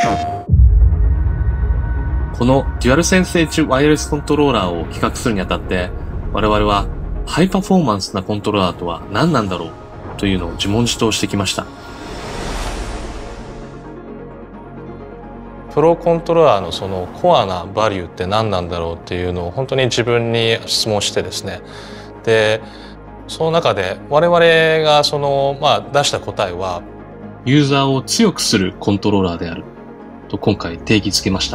この DualSense Edge ワイヤレスコントローラーを企画するにあたって、我々はハイパフォーマンスなコントローラーとは何なんだろうというのを自問自答してきました。 プロコントローラーのそのコアなバリューって何なんだろうっていうのを本当に自分に質問してですね。で、その中で我々が出した答えは、 ユーザーを強くするコントローラーであると今回定義づけました。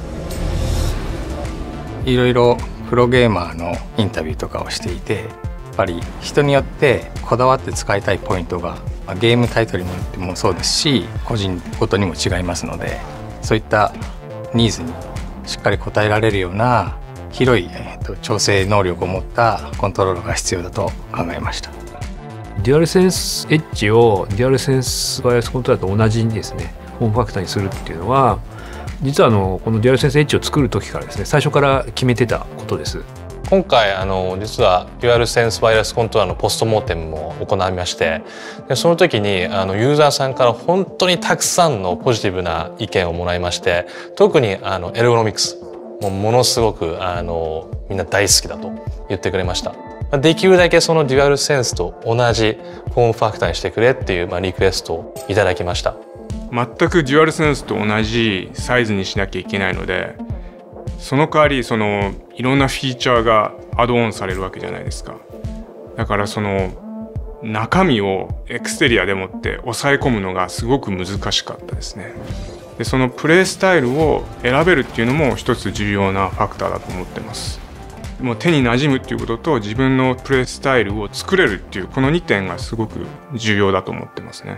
いろいろプロゲーマーのインタビューとかをしていて、やっぱり人によってこだわって使いたいポイントがゲームタイトルによってもそうですし、個人ごとにも違いますので、そういったニーズにしっかり応えられるような広い、調整能力を持ったコントローラーが必要だと考えました。 DualSense Edge を DualSense ワイヤレスコントローラーと同じにですね、フォームファクターにするっていうのは、実はこの DualSense Edge を作る時からですね、最初から決めてたことです。 今回実は DualSense ワイヤレスコントローラーのポストモーテムも行いまして、でその時にユーザーさんから本当にたくさんのポジティブな意見をもらいまして、特にエルゴノミクスものすごくみんな大好きだと言ってくれました。できるだけその DualSense と同じフォームファクターにしてくれっていうリクエストをいただきました。 全く DualSense と同じサイズにしなきゃいけないので、その代わりいろんなフィーチャーがアドオンされるわけじゃないですか。だから中身をエクステリアでもって抑え込むのがすごく難しかったですね。でそのプレイスタイルを選べるっていうのも一つ重要なファクターだと思ってます。もう手に馴染むっていうことと自分のプレイスタイルを作れるっていうこの2点がすごく重要だと思ってますね。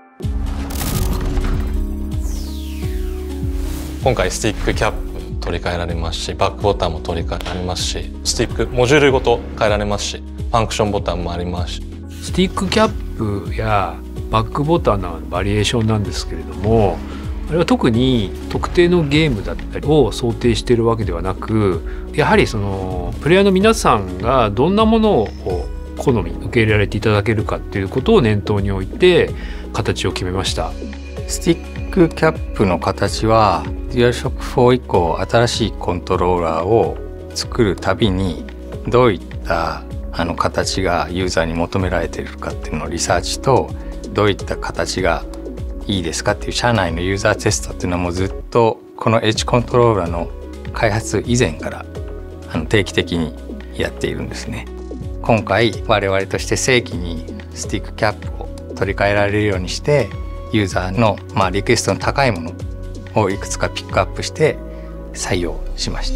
今回スティックキャップ取り替えられますし、バックボタンも取り替えられますし、スティックモジュールごと変えられますし、ファンクションボタンもありますし、 スティックキャップやバックボタンのバリエーションなんですけれども、あれは特に特定のゲームだったりを想定しているわけではなく、やはりプレイヤーの皆さんがどんなものを好み受け入れられていただけるかっていうことを念頭に置いて形を決めました。 スティックキャップの形は DualShock 4以降新しいコントローラーを作るたびにどういった形がユーザーに求められているかっていうのをリサーチと、どういった形がいいですかっていう社内のユーザーテストっていうのはもうずっとこのエッジコントローラーの開発以前から定期的にやっているんですね。今回我々として正規にスティックキャップを取り替えられるようにしてユーザーのリクエストの高いものをいくつかピックアップして採用しました。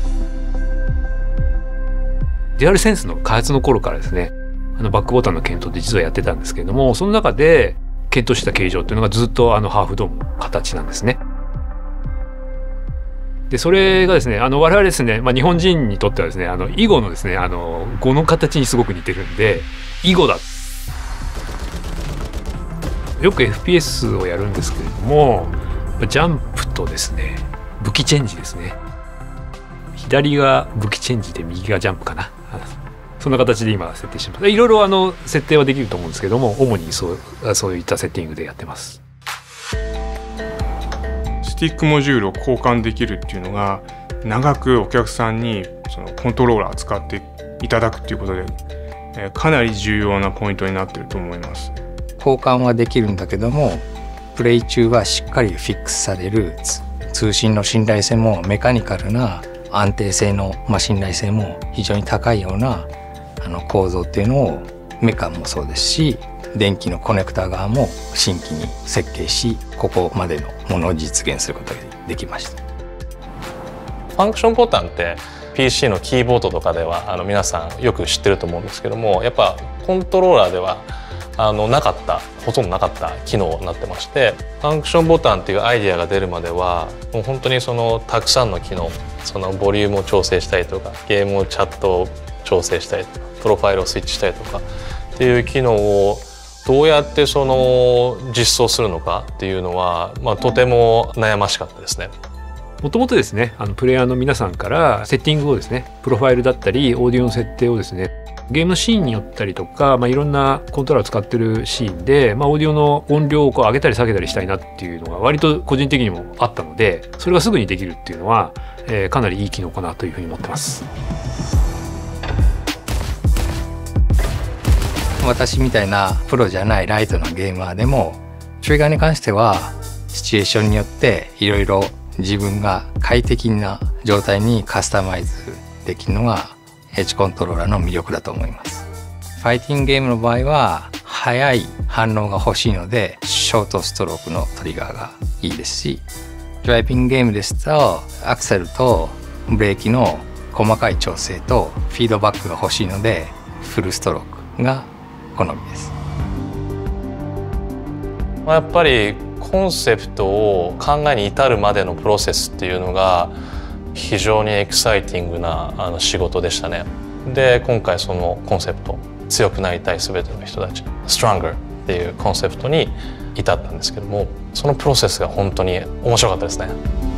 DualSense の開発の頃からですね、バックボタンの検討って実はやってたんですけれども、その中で検討した形状っていうのがずっとハーフドームの形なんですね。でそれがですね、我々ですね、日本人にとってはですね、囲碁のですね、碁の形にすごく似てるんで、囲碁だ。よく FPS をやるんですけれども、ジャンプとですね、武器チェンジですね。左が武器チェンジで右がジャンプかな。そんな形で今設定してます。いろいろ設定はできると思うんですけども、主にそういったセッティングでやってます。 スティックモジュールを交換できるっていうのが、長くお客さんにコントローラーを使っていただくっていうことで、かなり重要なポイントになっていると思います。 交換はできるんだけども、プレイ中はしっかりフィックスされる通信の信頼性もメカニカルな安定性の、信頼性も非常に高いような構造っていうのをメカもそうですし、電気のコネクタ側も新規に設計し、ここまでのものを実現することができました。 ファンクションボタンって PC のキーボードとかでは皆さんよく知ってると思うんですけども、やっぱコントローラーではほとんどなかった機能になってまして、ファンクションボタンっていうアイディアが出るまではもう本当にたくさんの機能、ボリュームを調整したりとか、ゲームをチャットを調整したりとか、プロファイルをスイッチしたりとかっていう機能をどうやって実装するのかっていうのは、とても悩ましかったですね。 もともとですね、プレイヤーの皆さんからセッティングをですね、プロファイルだったりオーディオの設定をですね、 ゲームのシーンによったりとか、いろんなコントローラーを使ってるシーンで、オーディオの音量をこう上げたり下げたりしたいなっていうのが割と個人的にもあったので、それがすぐにできるっていうのは、かなりいい機能かなというふうに思ってます。 私みたいなプロじゃないライトなゲーマーでもトリガーに関してはシチュエーションによっていろいろ自分が快適な状態にカスタマイズできるのがエッジコントローラーの魅力だと思います。ファイティングゲームの場合は速い反応が欲しいのでショートストロークのトリガーがいいですし、ドライビングゲームですとアクセルとブレーキの細かい調整とフィードバックが欲しいのでフルストロークが好みです。 やっぱりコンセプトを考えに至るまでのプロセスっていうのが非常にエキサイティングな仕事でしたね。で今回そのコンセプト、強くなりたい全ての人たち Stronger っていうコンセプトに至ったんですけども、そのプロセスが本当に面白かったですね。